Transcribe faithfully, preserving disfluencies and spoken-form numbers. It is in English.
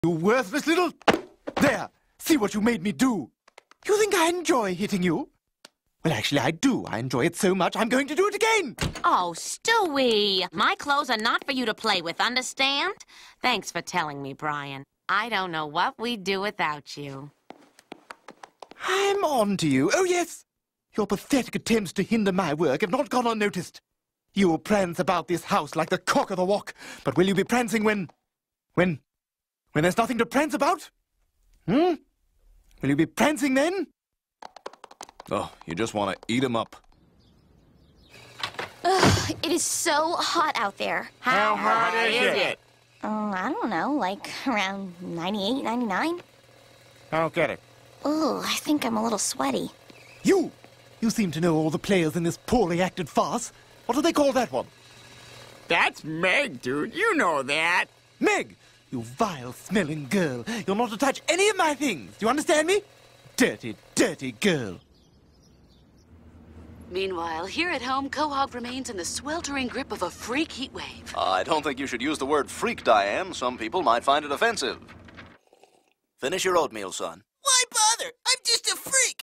You worthless little... There! See what you made me do! You think I enjoy hitting you? Well, actually, I do. I enjoy it so much, I'm going to do it again! Oh, Stewie! My clothes are not for you to play with, understand? Thanks for telling me, Brian. I don't know what we'd do without you. I'm on to you. Oh, yes! Your pathetic attempts to hinder my work have not gone unnoticed. You prance about this house like the cock of the walk, but will you be prancing when... when... when there's nothing to prance about? Hmm? Will you be prancing then? Oh, you just want to eat 'em up. Ugh, it is so hot out there. How hot is it? Oh, I don't know, like around ninety-eight, ninety-nine? I don't get it. Oh, I think I'm a little sweaty. You! You seem to know all the players in this poorly acted farce. What do they call that one? That's Meg, dude. You know that. Meg! You vile-smelling girl. You're not to touch any of my things. Do you understand me? Dirty, dirty girl. Meanwhile, here at home, Quahog remains in the sweltering grip of a freak heat wave. Uh, I don't think you should use the word freak, Diane. Some people might find it offensive. Finish your oatmeal, son.